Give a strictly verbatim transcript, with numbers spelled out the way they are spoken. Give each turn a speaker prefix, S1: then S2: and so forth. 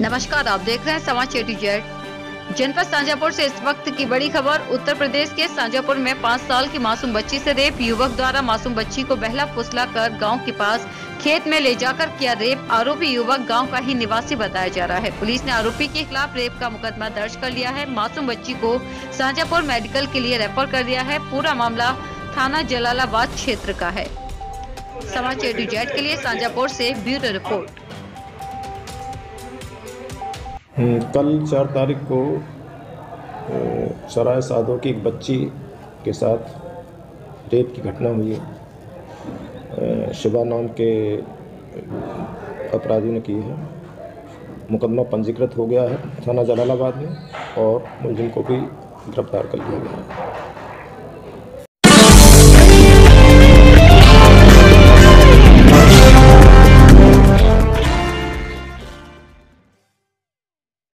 S1: नमस्कार, आप देख रहे हैं समाचार टू जेड। जनपद शाजापुर से इस वक्त की बड़ी खबर। उत्तर प्रदेश के शाजापुर में पाँच साल की मासूम बच्ची से रेप। युवक द्वारा मासूम बच्ची को बहला फुसला कर गांव के पास खेत में ले जाकर किया रेप। आरोपी युवक गांव का ही निवासी बताया जा रहा है। पुलिस ने आरोपी के खिलाफ रेप का मुकदमा दर्ज कर लिया है। मासूम बच्ची को शाजापुर मेडिकल के लिए रेफर कर दिया है। पूरा मामला थाना जलालाबाद क्षेत्र का है। समाचार टू जेड के लिए शाजापुर से ब्यूरो रिपोर्ट।
S2: कल चार तारीख को सराय साधो की एक बच्ची के साथ रेप की घटना हुई है। शिवा नाम के अपराधी ने की है। मुकदमा पंजीकृत हो गया है थाना जलालाबाद में और मुलजिम को भी गिरफ्तार कर लिया गया है।